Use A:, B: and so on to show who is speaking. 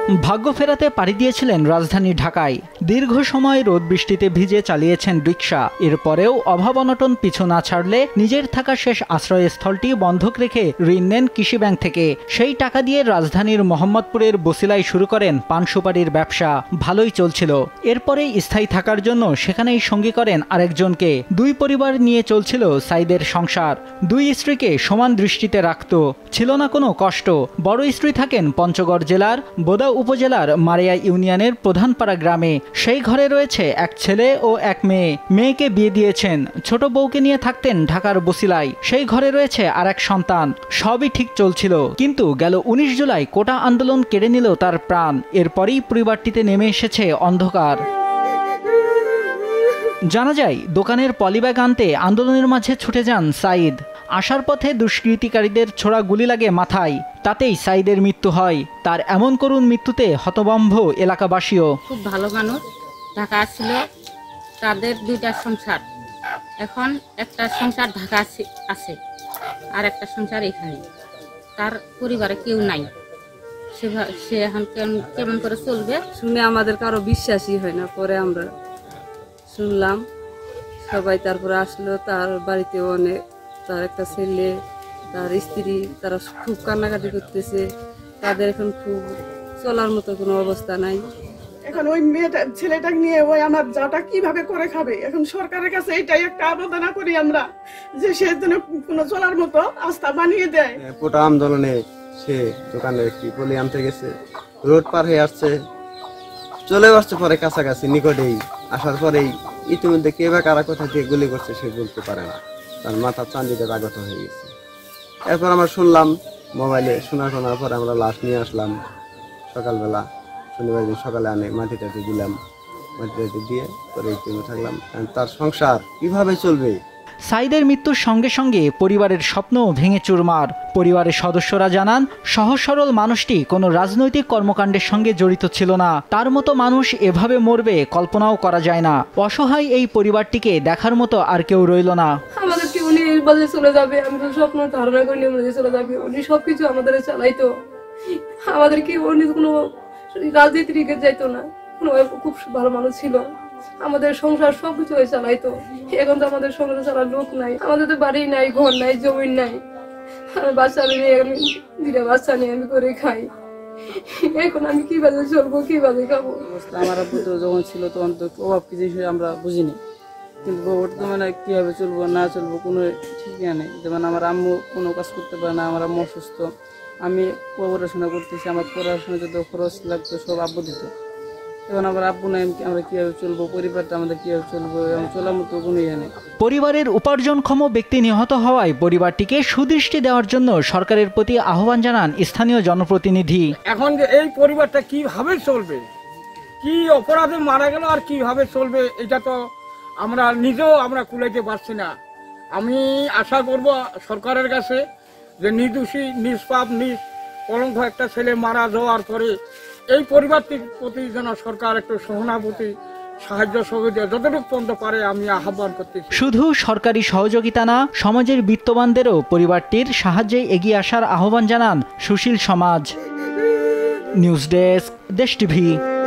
A: ভাগ্য ফেরাতে পাড়ি দিয়েছিলেন রাজধানী ঢাকায়। দীর্ঘ সময় রোদ বৃষ্টিতে ভিজে চালিয়েছেন রিকশা। এরপরেও অভাব অনটন পিছু না ছাড়লে নিজের থাকা শেষ আশ্রয়স্থলটি বন্ধক রেখে ঋণ নেন কৃষি ব্যাংক থেকে। সেই টাকা দিয়ে রাজধানীর মোহাম্মদপুরের বসিলায় শুরু করেন পান সুপারির ব্যবসা। ভালোই চলছিল। এরপরে স্থায়ী থাকার জন্য সেখানেই সঙ্গী করেন আরেকজনকে। দুই পরিবার নিয়ে চলছিল সাইদের সংসার। দুই স্ত্রীকে সমান দৃষ্টিতে রাখত, ছিল না কোনো কষ্ট। বড় স্ত্রী থাকেন পঞ্চগড় জেলার বোদা উপজেলার মারিয়া ইউনিয়নের প্রধানপাড়া গ্রামে। সেই ঘরে রয়েছে এক ছেলে ও এক মেয়ে। মেয়েকে বিয়ে দিয়েছেন। ছোট বউকে নিয়ে থাকতেন ঢাকার বসিলায়। সেই ঘরে রয়েছে আর এক সন্তান। সবই ঠিক চলছিল, কিন্তু গেল 19 জুলাই কোটা আন্দোলন কেড়ে নিল তার প্রাণ। এরপরই পরিবারটিতে নেমে এসেছে অন্ধকার। জানা যায়, দোকানের পলিব্যাগ আনতে আন্দোলনের মাঝে ছুটে যান সাইদ। আসার পথে দুষ্কৃতিকারীদের ছোড়া গুলি লাগে মাথায়। তাতেই সাইদের মৃত্যু হয়। তার এমন করুণ মৃত্যুতে হতভম্ব এলাকাবাসীও।
B: খুব ভালো মানুষ, ঢাকা ছিল, তাদের দুইটা সংসার। এখন একটা সংসার ঢাকা আছে আর একটা সংসার এখানে। তার পরিবারে কেউ নাই। সে এখন কেমন করে চলবে
C: শুনে আমাদের কারো বিশ্বাসই হয় না। পরে আমরা শুনলাম সবাই, তারপরে আসলো। তার বাড়িতে অনেক, তার একটা ছেলে, তার স্ত্রী, তারা খুব কান্নাকাটি করতেছে। তাদের এখন খুব চলার মতো কোনো অবস্থা নাই।
D: এখন ওই মেয়েটা ছেলেটাকে নিয়ে ওই আমার যাটা কিভাবে করে খাবে। এখন সরকারের কাছে এটাই একটা আবেদন করি আমরা, যে সে যেন কোনো চলার মতো আস্থা বানিয়ে দেয়।
E: কোটা আন্দোলনে সে দোকানে একটি পলি আনতে গেছে, রোড পার হয়ে আসছে, চলে আসছে পরে কাছাকাছি নিকটেই। আসার পরেই ইতিমধ্যে কে বা কারা কোথা থেকে গুলি করছে সে বলতে পারে না। তার মাথা চান্দিতে আগত হয়ে গেছে। এরপর আমরা শুনলাম মোবাইলে, শোনার পরে আমরা লাশ নিয়ে আসলাম সকালবেলা। শনিবার দিন সকালে আনে মাটিটাতে দিলাম। মাটিটাতে দিয়ে পরে থাকলাম। তার সংসার কিভাবে চলবে?
A: সাইদের মৃত্যুর সঙ্গে সঙ্গে পরিবারের স্বপ্ন ভেঙে চুরমার। পরিবারের সদস্যরা জানান, সহজ সরল মানুষটি কোনো রাজনৈতিক কর্মকাণ্ডের সঙ্গে জড়িত ছিল না। তার মতো মানুষ এভাবে মরবে কল্পনাও করা যায় না। অসহায় এই পরিবারটিকে দেখার মতো আর কেউ রইল না।
C: আমাদেরকে উনি বাজে চলে যাবে, আমি তো স্বপ্ন ধারণা করিনি উনি চলে যাবে। উনি সবকিছু আমাদের চালাইতো। আমাদেরকে উনি কোনো রাজনীতির দিকে যাইতো না। খুব ভালো মানুষ ছিল। আমাদের সংসার সবকিছু চালাইতো। এখন তো আমাদের সংসার চালার লোক নাই। আমাদের তো বাড়ি নাই, ঘর নাই, জমি নাই। বাচ্চা নিয়ে আমি দুইটা বাচ্চা নিয়ে আমি করে খাই। এখন আমি কিভাবে চলবো, কিভাবে খাবো?
F: আমার আব্বু তো যখন ছিল তখন তো অভাব কিছু আমরা বুঝিনি, কিন্তু বর্তমানে কিভাবে চলবো না চলবো কোনো ঠিকই নেই। যেমন আমার আম্মু কোনো কাজ করতে পারে না, আমার আম্মু অসুস্থ। আমি পড়াশোনা করতেছি, আমার পড়াশোনা যত খরচ লাগতো সব আব্বু দিত। এখন আমার আব্বু নাই, আমরা কিভাবে চলবো? পরিবারটা আমাদের কিভাবে চলবো? চলার মতো কোনো ইয়ে নেই।
A: পরিবারের উপার্জনক্ষম ব্যক্তি নিহত হওয়ায় পরিবারটিকে সুদৃষ্টি দেওয়ার জন্য সরকারের প্রতি আহ্বান জানান স্থানীয় জনপ্রতিনিধি।
G: এখন যে এই পরিবারটা কিভাবে চলবে, কি অপরাধে মারা গেল আর কিভাবে চলবে, এটা তো আমরা নিজেও কুলাইতে পারছি না। আমি আশা করব সরকারের কাছে যে নির্দোষী, নিষ্পাপ, কলঙ্ক একটা ছেলে মারা যাওয়ার পরে এই পরিবারটির প্রতি যেন সরকার একটু সহানুভূতি, সাহায্য সহযোগিতা যতটুকু পর্যন্ত পারে আমি আহ্বান করতেছি।
A: শুধু সরকারি সহযোগিতা না, সমাজের বিত্তবানদেরও পরিবারটির সাহায্যে এগিয়ে আসার আহ্বান জানান সুশীল সমাজ। News desk, Desh TV.